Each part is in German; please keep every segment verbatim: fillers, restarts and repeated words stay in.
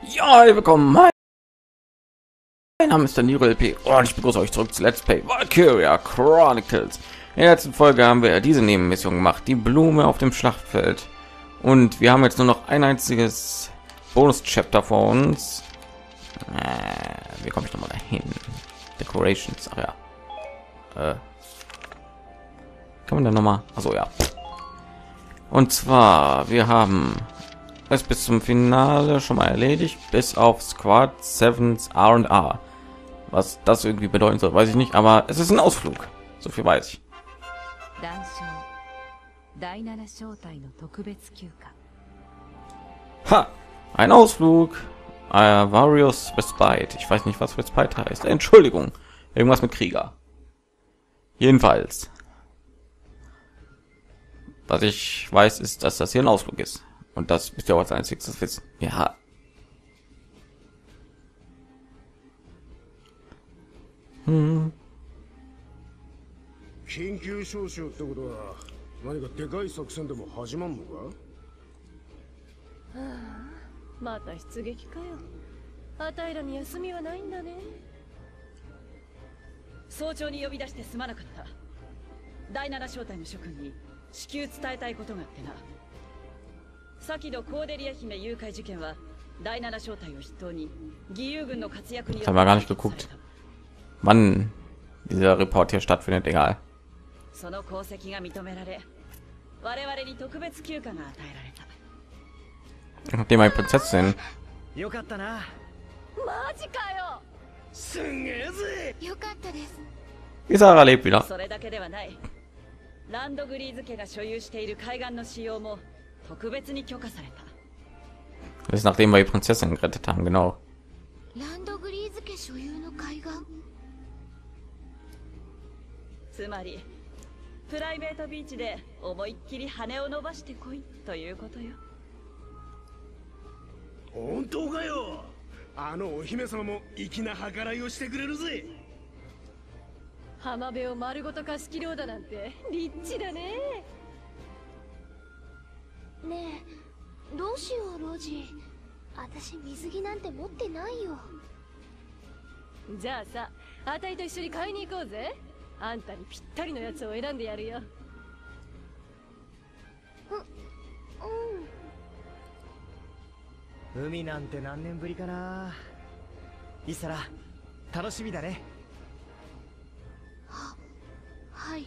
Ja, willkommen. Mein Name ist Daniel L P und ich begrüße euch zurück zu Let's Play Valkyria Chronicles. In der letzten Folge haben wir diese Nebenmission gemacht, die Blume auf dem Schlachtfeld. Und wir haben jetzt nur noch ein einziges Bonus-Chapter vor uns. Äh, wie komme ich noch mal dahin? Decorations, ach ja. Äh, kann man da noch mal? Also ja. Und zwar, wir haben es bis zum Finale schon mal erledigt, bis auf Squad Sevens R und R. Was das irgendwie bedeuten soll, weiß ich nicht, aber es ist ein Ausflug. So viel weiß ich. Ha! Ein Ausflug. Äh, Various Respite. Ich weiß nicht, was Respite heißt. Entschuldigung. Irgendwas mit Krieger. Jedenfalls. Was ich weiß, ist, dass das hier ein Ausflug ist. Und das ist ja auch als einziges Wissen. Ja. Hm. 緊急招集ってことは何かでかい作戦でも始まんのか？ はあ、また出撃かよ。あたいらに休みはないんだね。早朝に呼び出してすまなかった。第七小隊の諸君に至急伝えたいことがあってな。先のコーデリア姫誘拐事件は第七小隊を筆頭に義勇軍の活躍によって。 haben wir gar nicht geguckt, wann dieser Report hier stattfindet, egal. その功績が認められ、我々に特別休暇が与えられた。 Nachdem eine Prinzessin. よかったな。マジかよ。すんげえぜ。よかったです。 Isara lebt wieder. それだけではない。ランドグリーズ家が所有している海岸の使用も特別に許可された。 Das ist nachdem wir die Prinzessin gerettet haben, genau. ランドグリーズ家所有の海岸。つまりプライベートビーチで思いっきり羽を伸ばしてこいということよ。 本当かよ。あのお姫様も粋な計らいをしてくれるぜ。 浜辺を丸ごと貸し切ろうだなんてリッチだね。 ねえ、どうしようロジ。私水着なんて持ってないよ。 じゃあさ、あたいと一緒に買いに行こうぜ。あんたにぴったりのやつを選んでやるよ。 う、うん。 海なんて何年ぶりかな。イサラ、楽しみだね。 は、はい。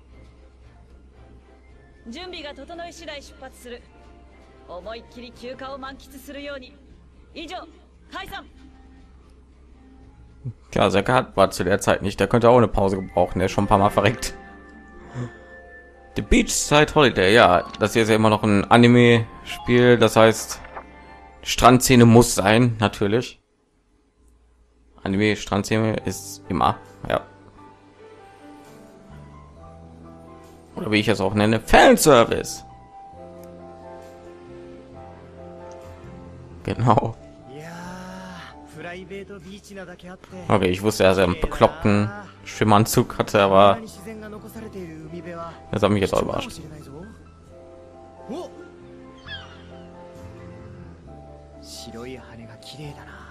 準備が整い次第出発する。思いっきり休暇を満喫するように。以上、解散。 Tja, Sekka war zu der Zeit nicht. Der könnte auch eine Pause gebrauchen. Der ist schon ein paar Mal verreckt. The Beachside Holiday, ja, das hier ist ja immer noch ein Anime-Spiel. Das heißt, Strandszene muss sein, natürlich. Anime Strandszene ist immer, ja. Oder wie ich es auch nenne, Fanservice. Genau. Okay, ich wusste, dass er einen bekloppten Schwimmanzug hatte, aber das hat mich jetzt auch überrascht. 白い羽が綺麗だな。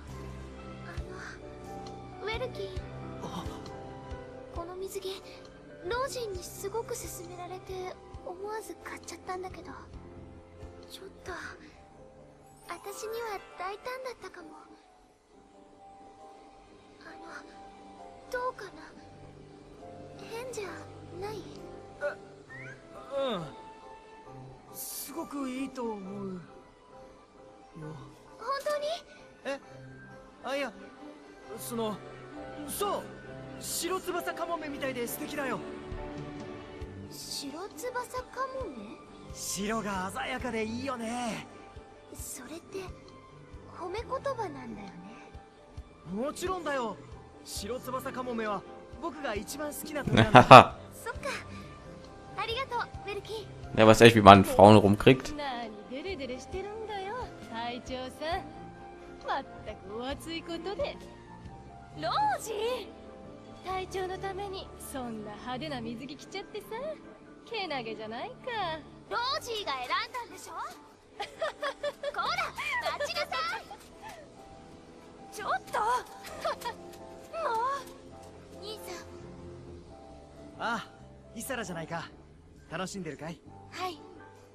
ウェルキー、この水着ロージンにすごく勧められて思わず買っちゃったんだけど、ちょっと私には大胆だったかも。あの、どうかな。変じゃない？ うん。すごくいいと思うよ。 本当に？ え、あ、いや、その、そう、白翼カモメみたいで素敵だよ。 白翼カモメ？ 白が鮮やかでいいよね。 それって褒め言葉なんだよね。 もちろんだよ。白翼カモメは僕が一番好きな鳥なんだ。 そっか。ありがとう、ベルキー。 Der weiß echt, wie man Frauen rumkriegt. 何デレデレしてるんだよ、隊長さん。まったくお熱いことで。ロージー、隊長のためにそんな派手な水着着ちゃってさ、けなげじゃないか。 ロージーが選んだんでしょ。こら、待ちなさい。 サラじゃないか。楽しんでるかい？ はい。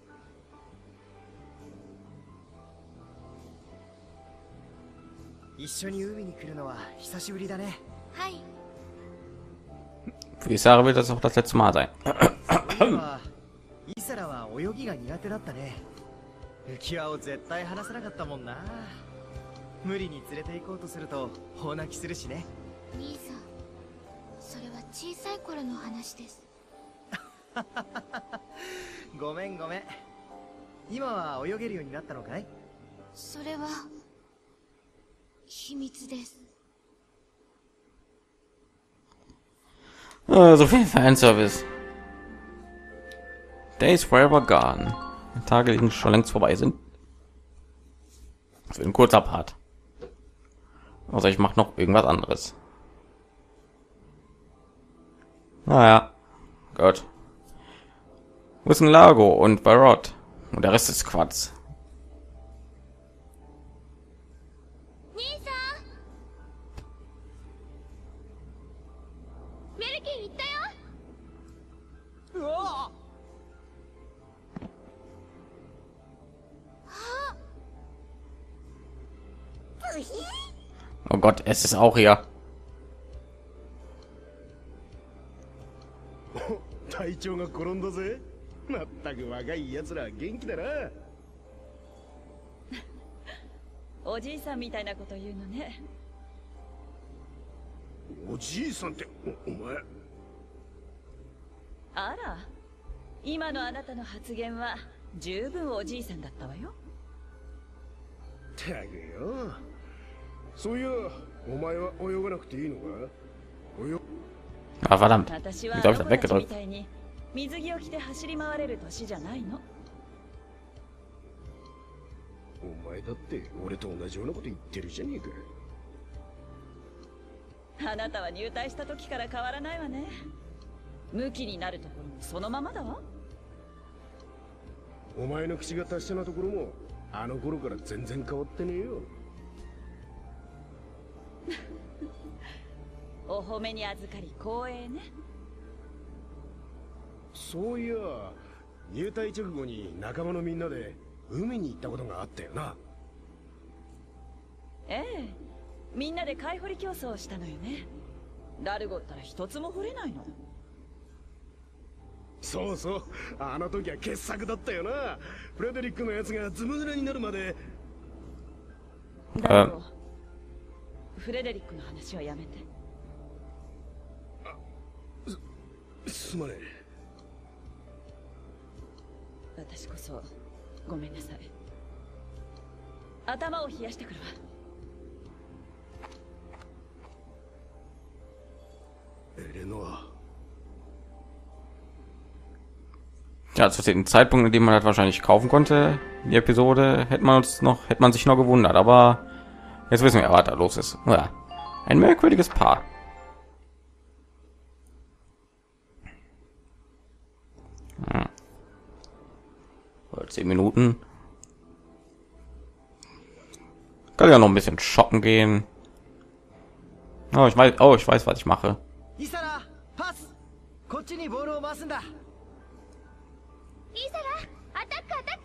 一緒に海に来るのは久しぶりだね。 はい。 Für Isara wird das auch das letzte Mal sein. イサラは泳ぎが苦手だったね。浮き輪を絶対離さなかったもんな。無理に連れて行こうとすると大泣きするしね。 兄さん、それは小さい頃の話です。 ごめんごめん。今は泳げるようになったのかい？ それは秘密です。 Uh, so viel Fanservice. Days forever gone. Die Tage liegen schon längst vorbei sind. Das wird ein kurzer Part. Also ich mache noch irgendwas anderes. Naja, gut. Wo ist ein Lago und Barot? Und der Rest ist Quatsch. Oh Gott, es ist auch hier. 隊長が転んだぜ。まったく若い奴ら元気だな。 おじいさんみたいなこと言うのね。 おじいさんって お, お前。 あら、今のあなたの発言は十分おじいさんだったわよ。 たくよ。そういや、お前は泳がなくていいのか？泳 Ah, verdammt. 私 Wie は habe ich あ das の子たちみ weggedrückt? たいに水着を着て走り回れる年じゃないの。 お前だって俺と同じようなこと言ってるじゃねえか。 あなたは入隊した時から変わらないわね。ムキになるところもそのままだわ。 お前の口が達者なところもあの頃から全然変わってねえよ。 お褒めに預かり光栄ね。 そういや、入隊直後に仲間のみんなで海に行ったことがあったよな。 ええ、みんなで貝掘り競争をしたのよね。ダルゴったら一つも掘れないの。 そうそう、あの時は傑作だったよな。フレデリックのやつがズブ濡れになるまで。 ダルゴ、フレデリックの話はやめて。 すまねえ。 私こそごめんなさい。頭を冷やしてくるわ。 エレノア。 Ja, zu dem Zeitpunkt, in dem man das wahrscheinlich kaufen konnte, die Episode, hätte man uns noch, hätte man sich noch gewundert. Aber jetzt wissen wir, was da los ist. Ja, ein merkwürdiges Paar. Hm. Zehn Minuten. Kann ja noch ein bisschen shoppen gehen. Oh, ich weiß, oh, ich weiß, was ich mache. Isara, Pass. こっちにボールを回すんだ。 イサラ、アタックアタック。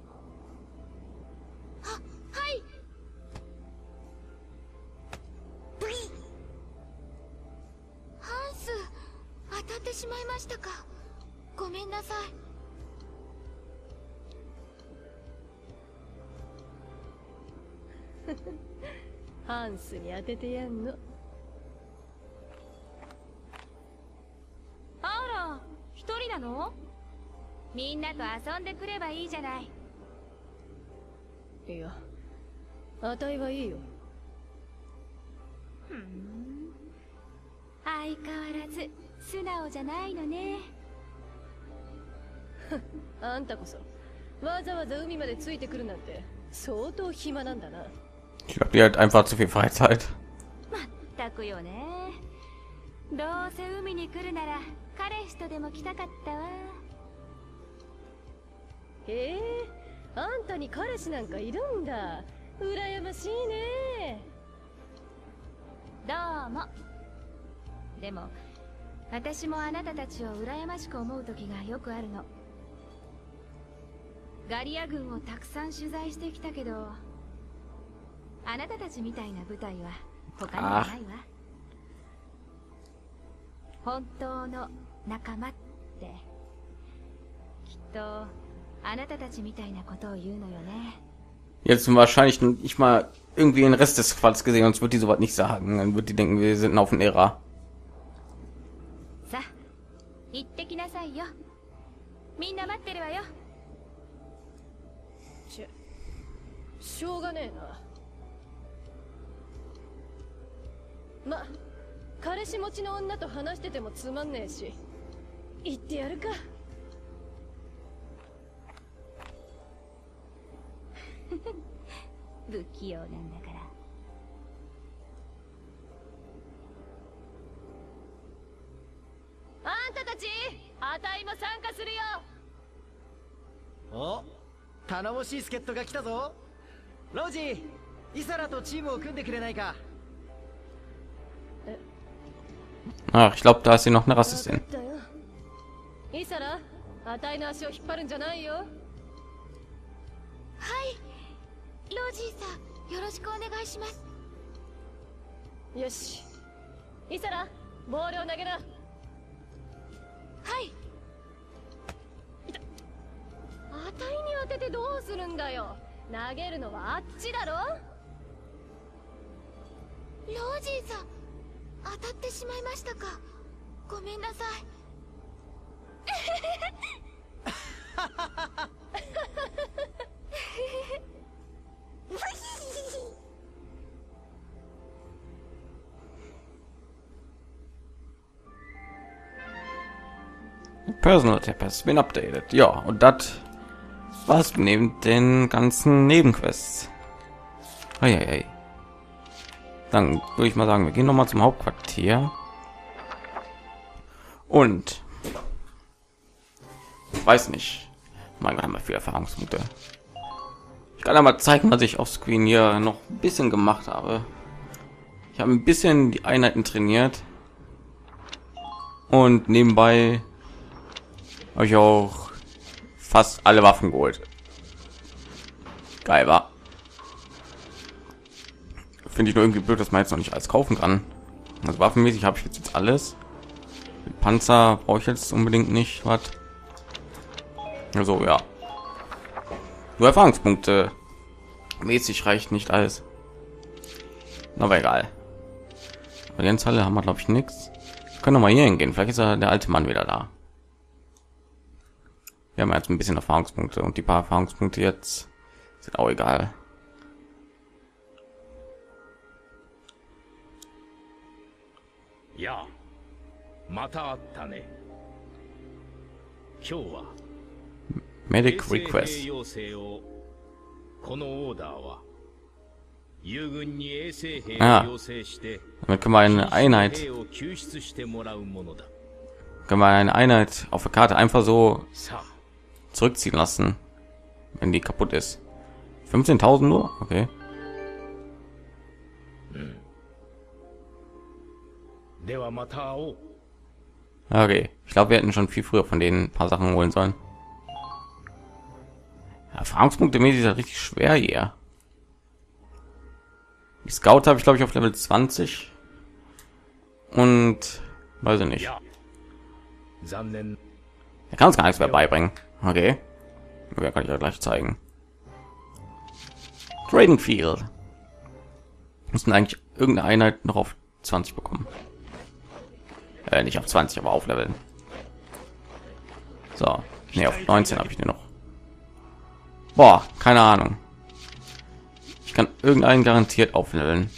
は、はい。ハンス、当たってしまいましたか。ごめんなさい。 ハンスに当ててやんの。 あら、一人なの？みんなと遊んでくればいいじゃない。 いや、あたいはいいよ。 ふん、相変わらず素直じゃないのね。 あんたこそわざわざ海までついてくるなんて相当暇なんだな。 Ich glaube, die hat einfach zu viel Freizeit. まったくよね。どうせ海に来るなら彼氏とでも来たかったわ。 へえ、あんたに彼氏なんかいるんだ。羨ましいね。 どうも。でも私もあなたたちを羨ましく思う時がよくあるの。ガリア軍をたくさん取材してきたけど、あなたたちみたいな部隊は他にはないわ。本当の仲間ってきっとあなたたちみたいなことを言うのよね。 Jetzt wahrscheinlich nicht mal irgendwie den Rest des Quads gesehen, sonst wird die sowas nicht sagen. Dann wird die denken, wir sind auf dem Ära. さあ、行ってきなさいよ。みんな待ってるわよ。 ししょうがねえな。ま、彼氏持ちの女と話しててもつまんねえし、行ってやるか。 不器用なんだから。 あんたたち、あたいも参加するよ。 お、頼もしい助っ人が来たぞ。ロージー、イサラとチームを組んでくれないか。 Ach, ich glaube, da ist sie noch eine Rassistin. イサラ、あたいの足を引っ張るんじゃないよ。 はい、ロージーさん、よろしくお願いします。 よし、イサラ、ボールを投げな。はい。あたいに当ててどうするんだよ。投げるのはあっちだろ。 ロージーさん、当たってしまいましたか。ごめんなさい。 Personal Tab has been updated. Ja, und das war's neben den ganzen Nebenquests. Eieiei. Dann würde ich mal sagen, wir gehen noch mal zum Hauptquartier. Und weiß nicht. Mein Gott, haben wir viele Erfahrungspunkte. Ich kann einmal zeigen, was ich auf Screen hier noch ein bisschen gemacht habe. Ich habe ein bisschen die Einheiten trainiert und nebenbei habe ich auch fast alle Waffen geholt. Geil, war. Finde ich nur irgendwie blöd, dass man jetzt noch nicht alles kaufen kann. Also waffenmäßig habe ich jetzt, jetzt alles. Die Panzer brauche ich jetzt unbedingt nicht. Was? Also ja. Nur Erfahrungspunkte mäßig reicht nicht alles. Aber egal. Allianzhalle haben wir glaube ich nichts. Können wir mal hier hingehen. Vielleicht ist ja der alte Mann wieder da. Wir haben jetzt ein bisschen Erfahrungspunkte und die paar Erfahrungspunkte jetzt sind auch egal. Ja, また会ったね。今日は Medic Request. このオーダーは友軍に衛生兵を要請して Damit können wir eine Einheit, können wir eine Einheit auf der Karte einfach so zurückziehen lassen, wenn die kaputt ist. fünfzehntausend nur? Okay. Okay, ich glaube, wir hätten schon viel früher von denen ein paar Sachen holen sollen. Erfahrungspunkte mäßig ist halt richtig schwer hier. Die Scout habe ich glaube ich auf Level zwanzig und weiß ich nicht. Er kann uns gar nichts mehr beibringen. Okay, ja, kann ich ja gleich zeigen. Trading Field müssen eigentlich irgendeine Einheit noch auf zwanzig bekommen. Äh, nicht auf zwanzig, aber auf Leveln. So, nee, auf neunzehn habe ich den noch. Boah, keine Ahnung. Ich kann irgendeinen garantiert aufleveln.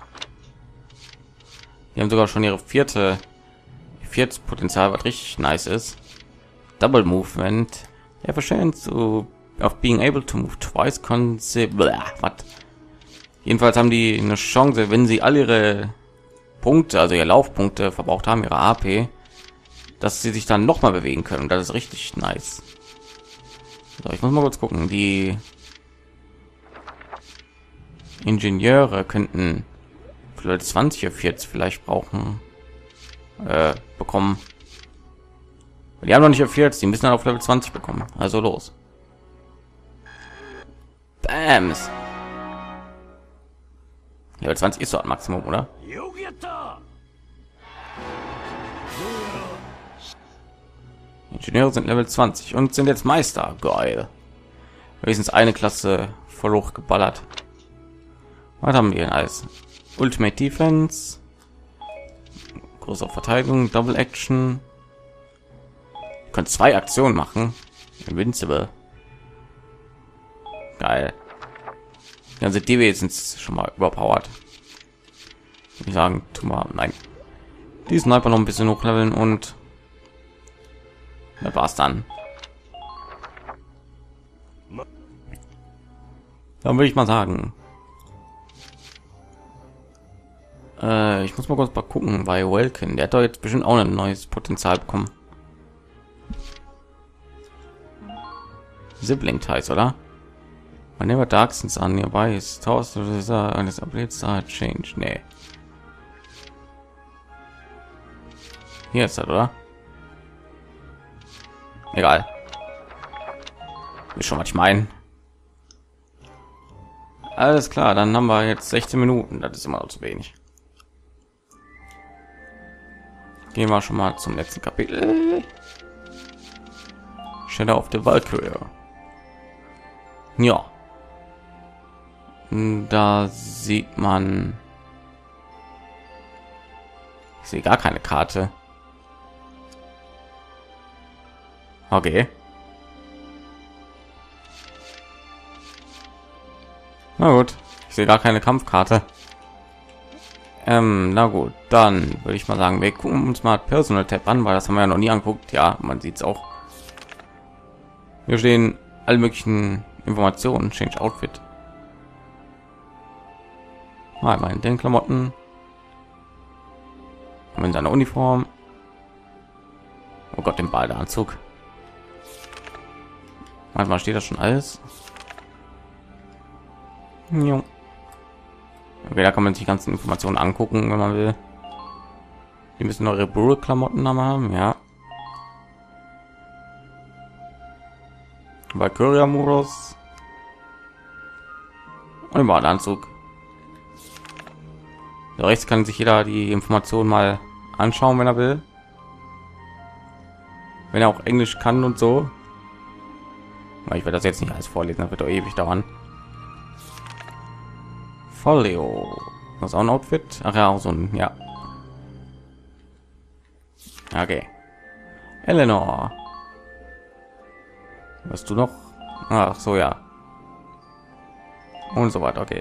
Die haben sogar schon ihre vierte, viertes Potenzial, was richtig nice ist. Double Movement. Ja, wahrscheinlich so auf being able to move twice was. Jedenfalls haben die eine Chance, wenn sie alle ihre Punkte, also ihre Laufpunkte verbraucht haben, ihre A P, dass sie sich dann noch mal bewegen können. Und das ist richtig nice. So, ich muss mal kurz gucken. Die Ingenieure könnten vielleicht zwanzig F jetzt vielleicht brauchen. äh, bekommen. Die haben noch nicht F vierzig, die müssen dann auf Level zwanzig bekommen. Also los. Bams. Level zwanzig ist so ein Maximum, oder? Ingenieure sind Level zwanzig und sind jetzt Meister. Geil. Wenigstens eine Klasse voll hoch geballert. Was haben wir denn alles? Ultimate Defense, große Verteidigung, Double Action. Ihr könnt zwei Aktionen machen. Invincible. Geil. Die ganze D W sind schon mal überpowered. Ich sagen, tu mal, nein. Die Sniper noch ein bisschen hochleveln und das war's dann. Dann würde ich mal sagen, äh, ich muss mal kurz mal gucken bei Welkin. Der hat doch jetzt bestimmt auch ein neues Potenzial bekommen. Sibling Ties, oder? Whenever Darksons are nearby, is tossed and his abilities are changed. Nee. Hier ist das, oder? Egal. Ist schon, was ich meine. Alles klar, dann haben wir jetzt sechzehn Minuten. Das ist immer noch zu wenig. Gehen wir schon mal zum letzten Kapitel. Shadow of the Valkyrie. Ja. Da sieht man. Ich sehe gar keine Karte. Okay. Na gut, ich sehe gar keine Kampfkarte. Ähm, na gut, dann würde ich mal sagen, wir gucken uns mal Personal Tab an, weil das haben wir ja noch nie anguckt. Ja, man sieht es auch. Hier stehen alle möglichen Informationen. Change Outfit. Mal in den Klamotten. Und in seiner Uniform. Oh Gott, den Badeanzug. Manchmal steht das schon alles. Jo. Okay, da kann man sich die ganzen Informationen angucken, wenn man will. Die müssen eure Burr-Klamotten haben, ja. Valkyria-Modus. Und im Badeanzug. Da rechts kann sich jeder die Informationen mal anschauen, wenn er will. Wenn er auch Englisch kann und so. Ich werde das jetzt nicht alles vorlesen, das wird doch ewig dauern. Folio. Das ist auch ein Outfit. Ach ja, auch so ein, ja. Okay. Eleanor. Was du noch? Ach so, ja. Und so weiter, okay.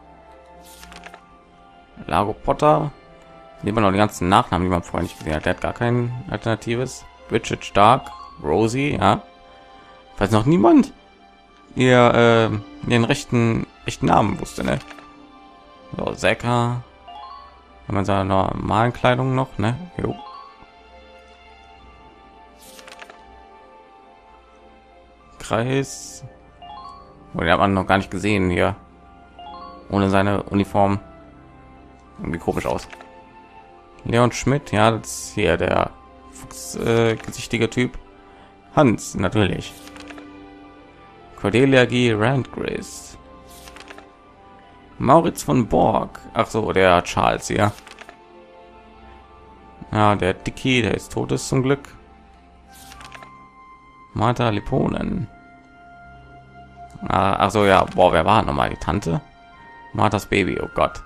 Lago Potter. Nehmen wir noch die ganzen Nachnamen, die man vorher nicht gesehen hat. Der hat gar kein alternatives. Richard Stark. Rosie, ja. Falls noch niemand ihr äh, den rechten echten Namen wusste, ne? So, Säcker. Wenn man seine normalen Kleidung noch, ne? Jo. Kreis. Oh, den hat man noch gar nicht gesehen hier. Ohne seine Uniform. Irgendwie komisch aus. Leon Schmidt, ja, das ist hier der äh, gesichtige Typ. Hans, natürlich. Cordelia G. Randgrace. Mauritz von Borg. Ach so, der Charles hier. Ja, der Dicky, der ist tot ist zum Glück. Martha Liponen. Ah, ach so, ja, boah, wer war noch mal die Tante? Marthas Baby, oh Gott.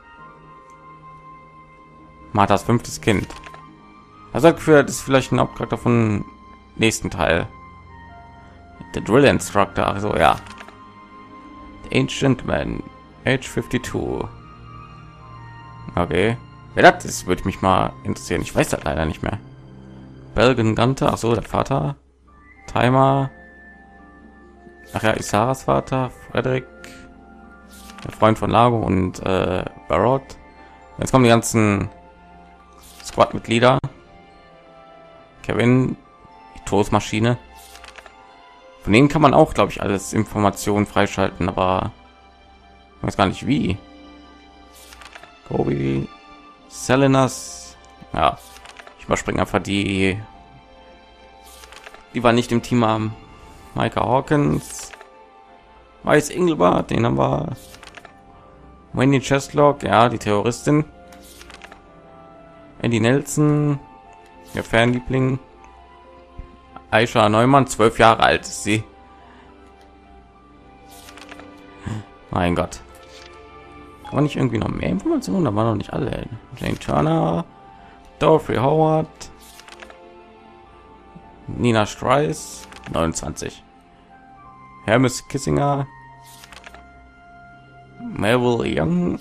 Marthas fünftes Kind. Also für das ist vielleicht ein Hauptcharakter von nächsten Teil. Der Drill Instructor, also ja. The Ancient Man, Age zweiundfünfzig. Okay. Wer das ist, würde mich mal interessieren. Ich weiß das leider nicht mehr. Belgen Gunter, ach so, der Vater. Timer. Ach ja, Isaras Vater, Frederick, der Freund von Lago und äh, Barrot. Jetzt kommen die ganzen Squad-Mitglieder. Kevin, die Toastmaschine. Von denen kann man auch, glaube ich, alles Informationen freischalten, aber ich weiß gar nicht wie. Kobe, Salinas, ja, Ich überspringe einfach die. Die war nicht im Team am Micah Hawkins. Weiß Engelbart, den haben wir. Wendy Chestlock, ja, die Terroristin. Andy Nelson, der Fanliebling. Aisha Neumann, zwölf Jahre alt ist sie. Mein Gott. Kann man nicht irgendwie noch mehr Informationen? Da waren noch nicht alle. Jane Turner, Dorothy Howard, Nina Strice, neunundzwanzig. Hermes Kissinger, Melville Young,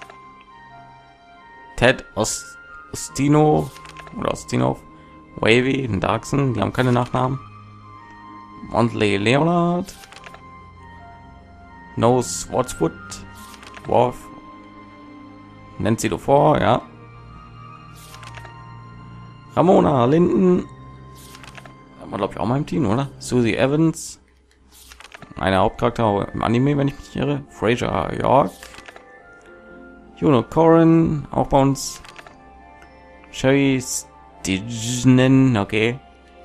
Ted Ost Ostino oder Ostinov, Wavy, Darkson, die haben keine Nachnamen. Montley Leonard, No Swartzwood, Worf, Nancy Dufour, ja. Ramona Linden, war glaube ich auch mal im Team, oder? Susie Evans, eine Hauptcharakter im Anime, wenn ich mich nicht irre. Fraser York, Juno Corin, auch bei uns. Sherry Stignen, okay.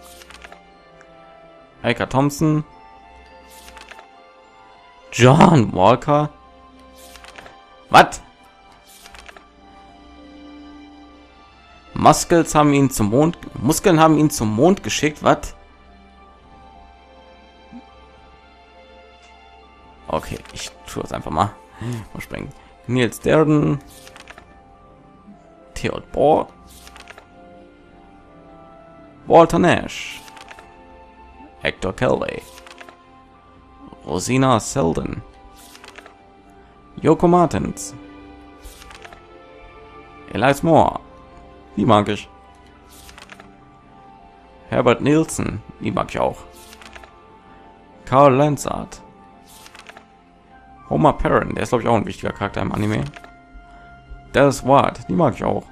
Eika Thompson, John Walker. Was? Muskeln haben ihn zum Mond. Muskeln haben ihn zum Mond geschickt. Was? Okay, ich tue es einfach mal. Mal springen. Niels Derden, Theod Bohr, Walter Nash, Hector Kelly, Rosina Selden, Yoko Martins, Elias Moore, die mag ich. Herbert Nielsen, die mag ich auch. Carl Lansart, Homer Perrin, der ist glaube ich auch ein wichtiger Charakter im Anime. Dallas Ward, die mag ich auch.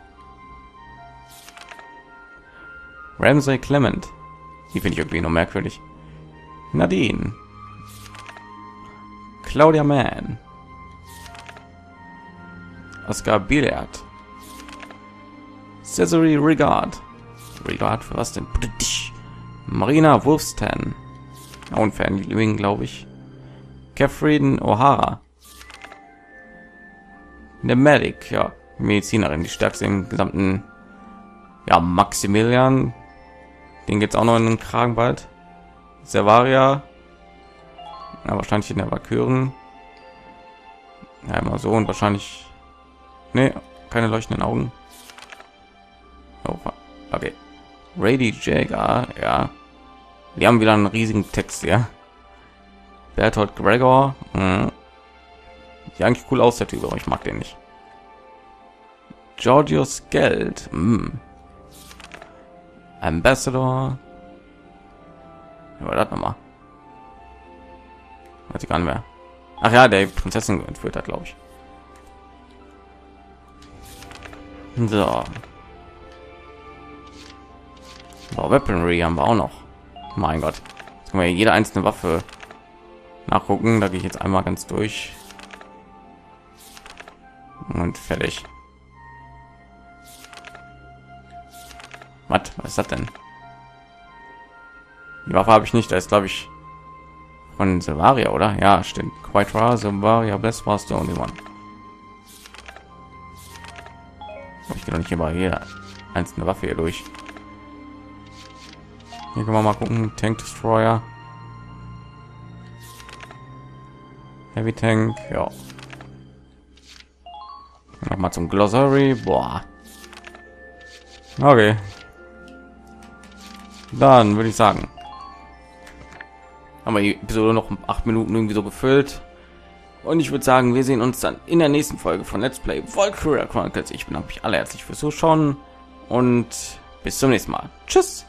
Ramsey Clement, die finde ich irgendwie noch merkwürdig. Nadine, Claudia Mann, Oscar Billard, Cesare Regard, Regard für was denn? Marina Wolfstan, auch ein Fanliebling, glaube ich. Catherine O'Hara, der Medic, ja, Medizinerin, die stärkste im gesamten, ja, Maximilian, den geht's auch noch in den Kragen bald. Servaria, ja, wahrscheinlich in der Valkyren, ja, immer so und wahrscheinlich, ne, keine leuchtenden Augen. Oh, okay, Rady Jager, ja, wir haben wieder einen riesigen Text, ja. Bertolt Gregor, mh. Sieht eigentlich cool aus, der Typ, aber ich mag den nicht. Georgios Geld, mh. Ambassador, ja, war das nochmal? Weiß ich gar nicht mehr. Ach ja, der Prinzessin entführt hat, glaube ich. So. So, Weaponry haben wir auch noch. Mein Gott. Jetzt können wir jede einzelne Waffe nachgucken. Da gehe ich jetzt einmal ganz durch. Und fertig. Was? Was ist das denn? Die Waffe habe ich nicht. Da ist, glaube ich, von Silvaria, oder? Ja, stimmt. Quite rare, Silvaria, Bless was the only one. Ich gehe noch nicht immer jede einzelne Waffe hier durch. Hier können wir mal gucken. Tank Destroyer, Heavy Tank, ja. Noch mal zum Glossary. Boah. Okay. Dann würde ich sagen, haben wir die Episode noch acht Minuten irgendwie so gefüllt. Und ich würde sagen, wir sehen uns dann in der nächsten Folge von Let's Play Valkyria Chronicles. Ich bedanke mich alle herzlich fürs Zuschauen und bis zum nächsten Mal. Tschüss.